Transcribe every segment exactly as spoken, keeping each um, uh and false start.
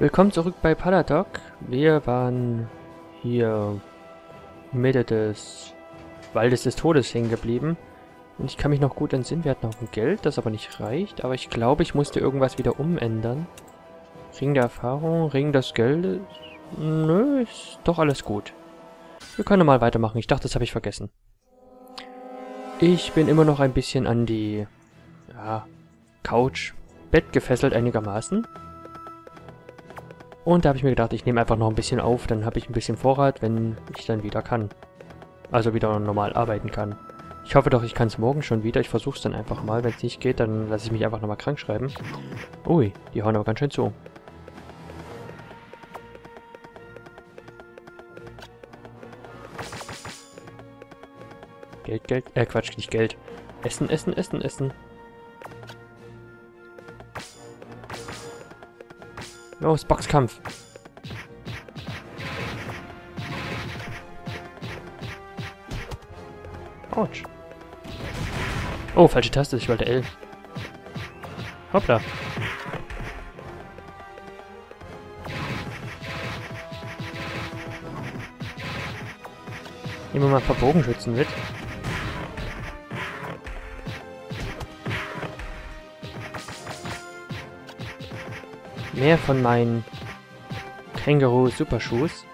Willkommen zurück bei Paladoc. Wir waren hier Mitte des Waldes des Todes hängen geblieben. Und ich kann mich noch gut entsinnen, wir hatten noch ein Geld, das aber nicht reicht. Aber ich glaube, ich musste irgendwas wieder umändern. Ring der Erfahrung, Ring des Geldes. Nö, ist doch alles gut. Wir können mal weitermachen. Ich dachte, das habe ich vergessen. Ich bin immer noch ein bisschen an die ja, Couch, Bett gefesselt einigermaßen. Und da habe ich mir gedacht, ich nehme einfach noch ein bisschen auf, dann habe ich ein bisschen Vorrat, wenn ich dann wieder kann. Also wieder normal arbeiten kann. Ich hoffe doch, ich kann es morgen schon wieder. Ich versuche es dann einfach mal. Wenn es nicht geht, dann lasse ich mich einfach nochmal krank schreiben. Ui, die hauen aber ganz schön zu. Geld, Geld, äh Quatsch, nicht Geld. Essen, essen, essen, essen. Los, Boxkampf. Autsch. Oh, falsche Taste, ich wollte L. Hoppla. Nehmen wir mal ein paar Bogenschützen mit. Mehr von meinen Känguru Superschuss.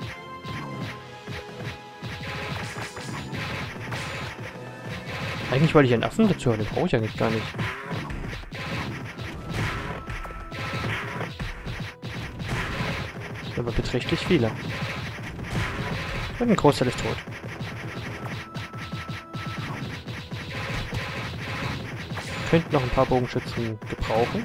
Eigentlich wollte ich einen Affen dazu, aber den brauche ich eigentlich gar nicht. Aber beträchtlich viele. Und ein Großteil ist tot. Könnten noch ein paar Bogenschützen gebrauchen.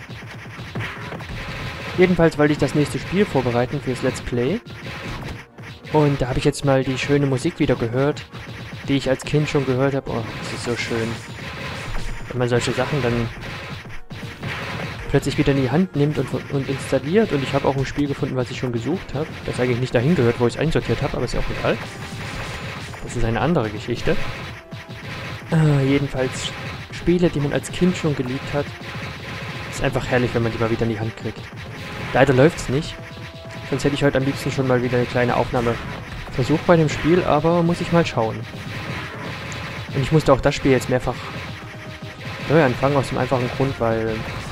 Jedenfalls wollte ich das nächste Spiel vorbereiten fürs Let's Play. Und da habe ich jetzt mal die schöne Musik wieder gehört, die ich als Kind schon gehört habe. Oh, das ist so schön. Wenn man solche Sachen dann plötzlich wieder in die Hand nimmt und, und installiert. Und ich habe auch ein Spiel gefunden, was ich schon gesucht habe. Das eigentlich nicht dahin gehört, wo ich es einsortiert habe, aber ist ja auch egal. Das ist eine andere Geschichte. Ah, jedenfalls Spiele, die man als Kind schon geliebt hat. Ist einfach herrlich, wenn man die mal wieder in die Hand kriegt. Leider läuft's nicht. Sonst hätte ich heute am liebsten schon mal wieder eine kleine Aufnahme versucht bei dem Spiel, aber muss ich mal schauen. Und ich musste auch das Spiel jetzt mehrfach neu anfangen, aus dem einfachen Grund, weil...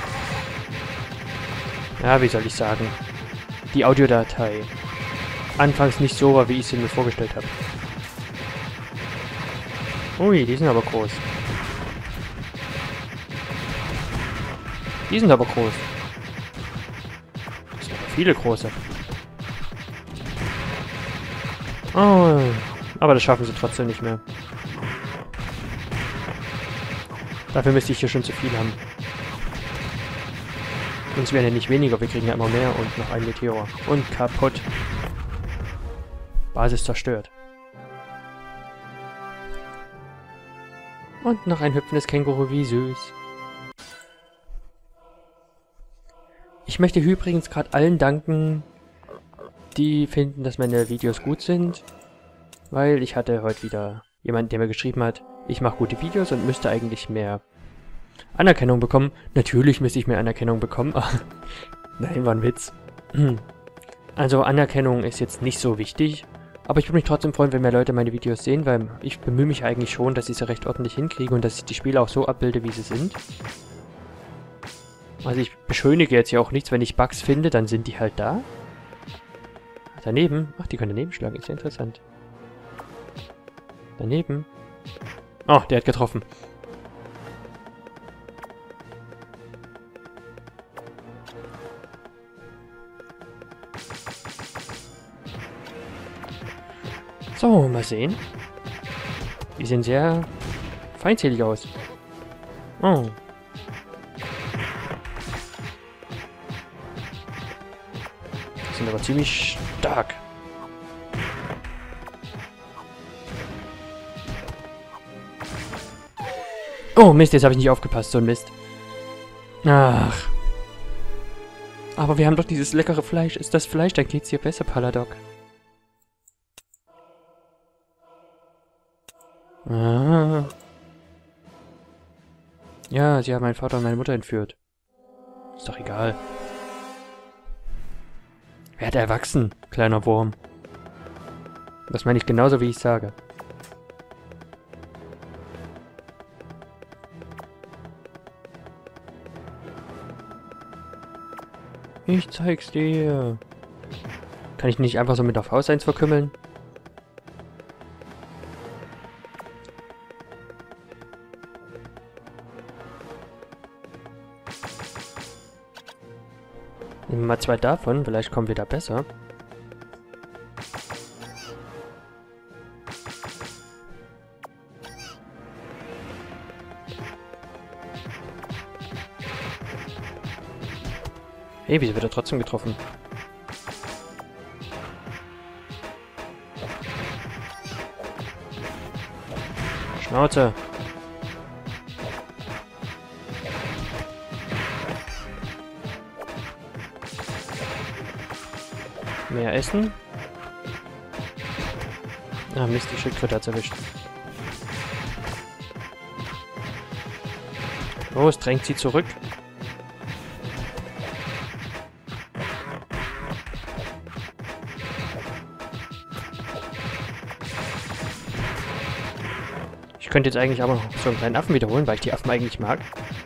Ja, wie soll ich sagen? Die Audiodatei anfangs nicht so war, wie ich sie mir vorgestellt habe. Ui, die sind aber groß. Die sind aber groß. Das sind aber viele große. Oh, aber das schaffen sie trotzdem nicht mehr. Dafür müsste ich hier schon zu viel haben. Uns werden ja nicht weniger, wir kriegen ja immer mehr und noch ein Meteor. Und kaputt. Basis zerstört. Und noch ein hüpfendes Känguru, wie süß. Ich möchte übrigens gerade allen danken, die finden, dass meine Videos gut sind. Weil ich hatte heute wieder jemanden, der mir geschrieben hat, ich mache gute Videos und müsste eigentlich mehr Anerkennung bekommen. Natürlich müsste ich mehr Anerkennung bekommen. Nein, war ein Witz. Also Anerkennung ist jetzt nicht so wichtig. Aber ich würde mich trotzdem freuen, wenn mehr Leute meine Videos sehen, weil ich bemühe mich eigentlich schon, dass ich sie recht ordentlich hinkriege und dass ich die Spiele auch so abbilde, wie sie sind. Also ich beschönige jetzt ja auch nichts, wenn ich Bugs finde, dann sind die halt da. Daneben? Ach, die können daneben schlagen, ist ja interessant. Daneben? Oh, der hat getroffen. So, mal sehen. Die sehen sehr feindselig aus. Oh. Die sind aber ziemlich stark. Oh Mist, jetzt habe ich nicht aufgepasst, so ein Mist. Ach. Aber wir haben doch dieses leckere Fleisch. Ist das Fleisch, dann geht's hier besser, Paladoc. Ah. Ja, sie haben meinen Vater und meine Mutter entführt. Ist doch egal. Werd erwachsen, kleiner Wurm. Das meine ich genauso, wie ich sage. Ich zeig's dir. Kann ich nicht einfach so mit der Faust eins verkümmeln? Nehmen wir mal zwei davon, vielleicht kommen wir da besser. Hey, wieso wird er trotzdem getroffen? Schnauze! Mehr essen? Ah, Mist, die Schildkröte hat's erwischt. Los, drängt sie zurück. Ich könnte jetzt eigentlich aber noch so einen kleinen Affen wiederholen, weil ich die Affen eigentlich mag.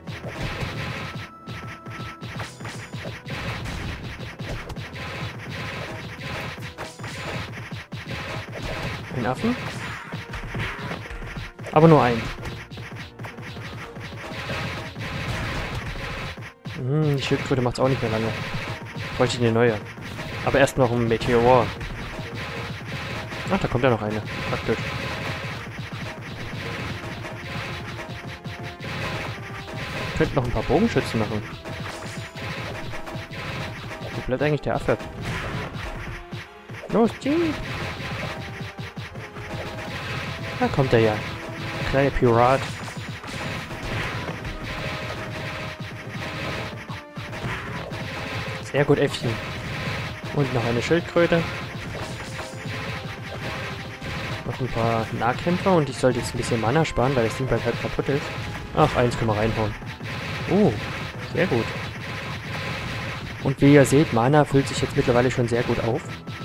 Ein Affen. Aber nur einen. Hm, die Schildkröte macht's auch nicht mehr lange. Bräuchte ich eine neue. Aber erst noch ein Meteor. Ach, da kommt ja noch eine. Praktisch. Ich könnte noch ein paar Bogenschützen machen. Wo bleibt eigentlich der Affe? Los, zieh! Da kommt er ja. Kleine Pirat. Sehr gut, Äffchen. Und noch eine Schildkröte. Noch ein paar Nahkämpfer und ich sollte jetzt ein bisschen Mana sparen, weil das Ding bald halt kaputt ist. Ach, eins können wir reinhauen. Oh, sehr gut. Und wie ihr seht, Mana füllt sich jetzt mittlerweile schon sehr gut auf.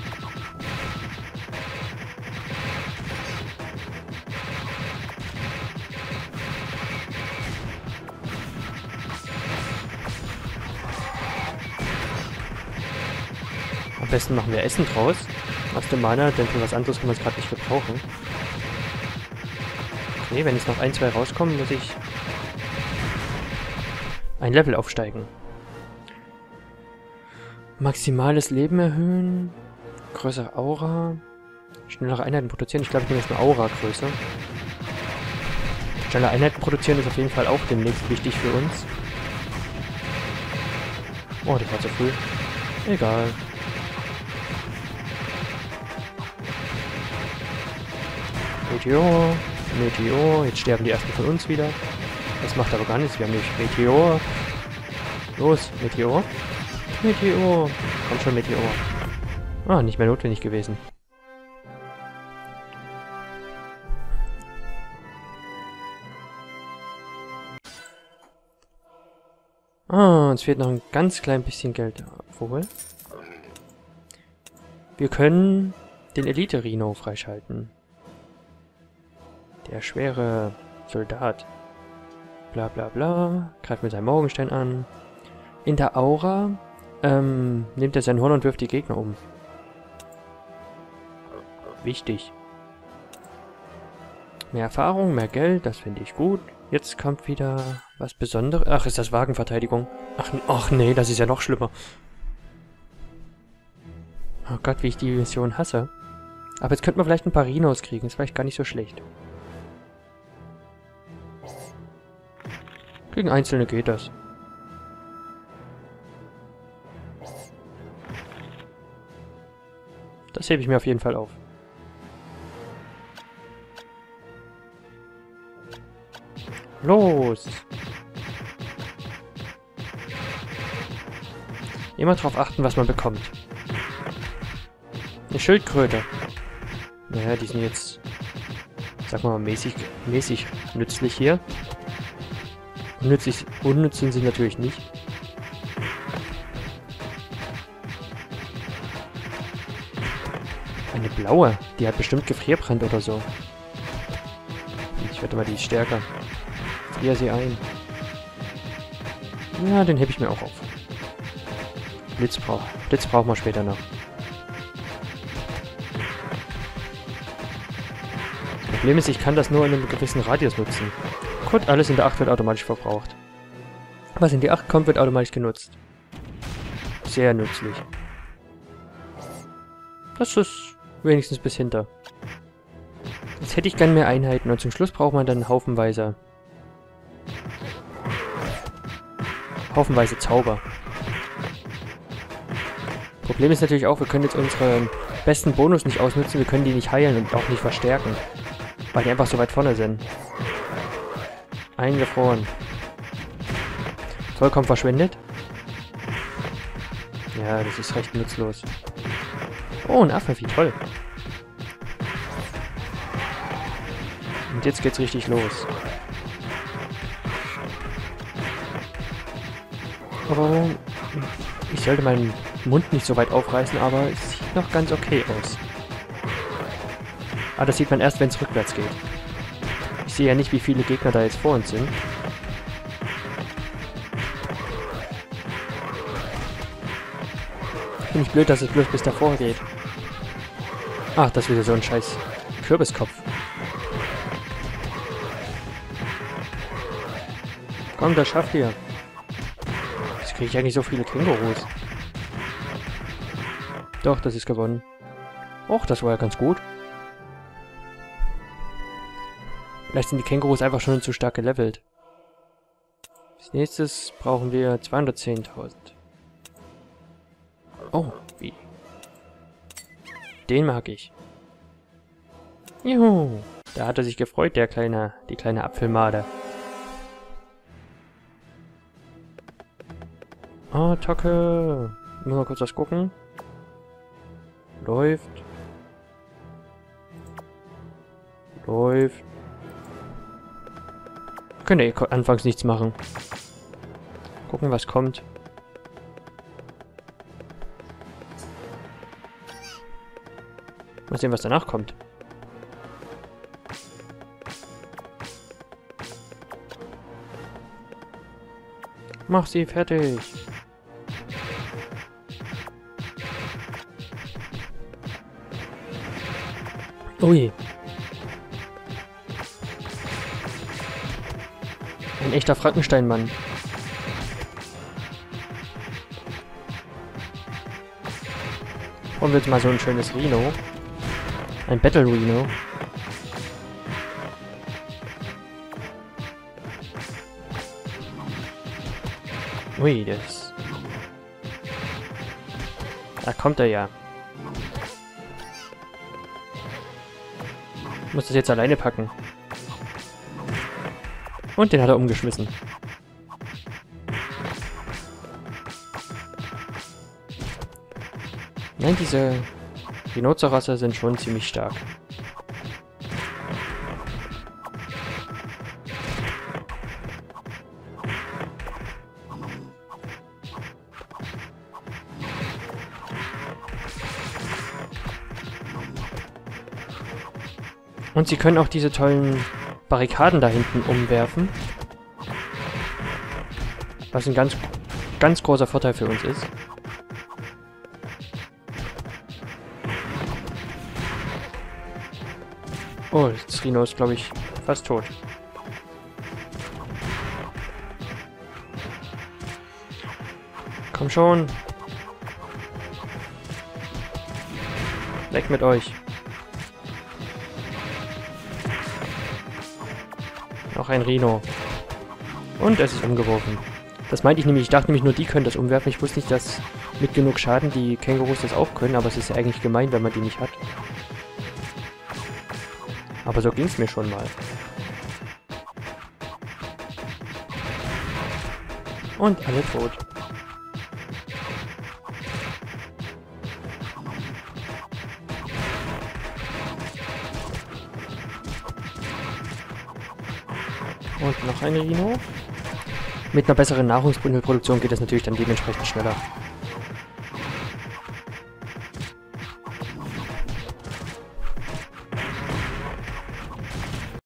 Am besten machen wir Essen draus. Aus dem Mana, denn für was anderes können wir es gerade nicht gebrauchen. Okay, wenn jetzt noch ein, zwei rauskommen, muss ich ein Level aufsteigen. Maximales Leben erhöhen. Größere Aura. Schnellere Einheiten produzieren. Ich glaube, ich nehme jetzt eine Aura-Größe. Schnelle Einheiten produzieren ist auf jeden Fall auch demnächst wichtig für uns. Oh, das war zu früh. Egal. Meteor, Meteor, jetzt sterben die ersten von uns wieder. Das macht aber gar nichts, wir haben nicht Meteor. Los, Meteor. Meteor. Komm schon, Meteor. Ah, nicht mehr notwendig gewesen. Ah, uns fehlt noch ein ganz klein bisschen Geld. Obwohl. Wir können den Elite-Rhino freischalten. Der schwere Soldat. Bla bla bla. Greift mit seinem Morgenstein an. In der Aura ähm, nimmt er sein Horn und wirft die Gegner um. Wichtig. Mehr Erfahrung, mehr Geld, das finde ich gut. Jetzt kommt wieder was Besonderes. Ach, ist das Wagenverteidigung? Ach, ach nee, das ist ja noch schlimmer. Oh Gott, wie ich die Mission hasse. Aber jetzt könnte man vielleicht ein paar Rhinos kriegen. Ist vielleicht gar nicht so schlecht. Gegen Einzelne geht das. Das hebe ich mir auf jeden Fall auf. Los! Immer drauf achten, was man bekommt. Eine Schildkröte. Naja, die sind jetzt, sag mal, mäßig, mäßig nützlich hier. Unnützlich, unnütz sind sie natürlich nicht. Eine blaue. Die hat bestimmt Gefrierbrand oder so. Ich wette mal, die ist stärker. Frier sie ein. Ja, den hebe ich mir auch auf. Blitz braucht. Blitz brauchen wir später noch. Das Problem ist, ich kann das nur in einem gewissen Radius nutzen. Gut, alles in der acht wird automatisch verbraucht. Was in die acht kommt, wird automatisch genutzt. Sehr nützlich. Das ist wenigstens bis hinter. Jetzt hätte ich gern mehr Einheiten und zum Schluss braucht man dann haufenweise... Haufenweise Zauber. Problem ist natürlich auch, wir können jetzt unseren besten Bonus nicht ausnutzen, wir können die nicht heilen und auch nicht verstärken. Weil die einfach so weit vorne sind. Eingefroren. Vollkommen verschwendet. Ja, das ist recht nutzlos. Oh, ein Affe, wie toll. Und jetzt geht's richtig los. Aber ich sollte meinen Mund nicht so weit aufreißen, aber es sieht noch ganz okay aus. Aber das sieht man erst, wenn es rückwärts geht. Ich sehe ja nicht, wie viele Gegner da jetzt vor uns sind. Finde ich blöd, dass es bloß bis davor geht. Ach, das ist wieder so ein scheiß Kürbiskopf. Komm, das schafft ihr. Jetzt kriege ich eigentlich so viele Kängurus. Doch, das ist gewonnen. Och, das war ja ganz gut. Vielleicht sind die Kängurus einfach schon zu stark gelevelt. Als nächstes brauchen wir zweihundertzehntausend. Oh, wie? Den mag ich. Juhu, da hat er sich gefreut, der kleine, die kleine Apfelmade. Attacke. Muss mal kurz was gucken. Läuft. Läuft. Können eh anfangs nichts machen. Gucken, was kommt. Mal sehen, was danach kommt. Mach sie fertig. Ui. Ein echter Frankenstein-Mann. Und jetzt mal so ein schönes Rhino. Ein Battle Rhino. Ui, das... Da kommt er ja. Ich muss das jetzt alleine packen. Und den hat er umgeschmissen. Nein, diese Rhinozerosse sind schon ziemlich stark. Und sie können auch diese tollen Barrikaden da hinten umwerfen. Was ein ganz, ganz großer Vorteil für uns ist. Oh, das Rhino ist, glaube ich, fast tot. Komm schon. Weg mit euch. Noch ein Rhino. Und es ist umgeworfen. Das meinte ich nämlich. Ich dachte nämlich nur, die können das umwerfen. Ich wusste nicht, dass mit genug Schaden die Kängurus das auch können. Aber es ist ja eigentlich gemein, wenn man die nicht hat. Aber so ging es mir schon mal. Und alle tot. Und noch ein Rhino. Mit einer besseren Nahrungsbündelproduktion geht es natürlich dann dementsprechend schneller.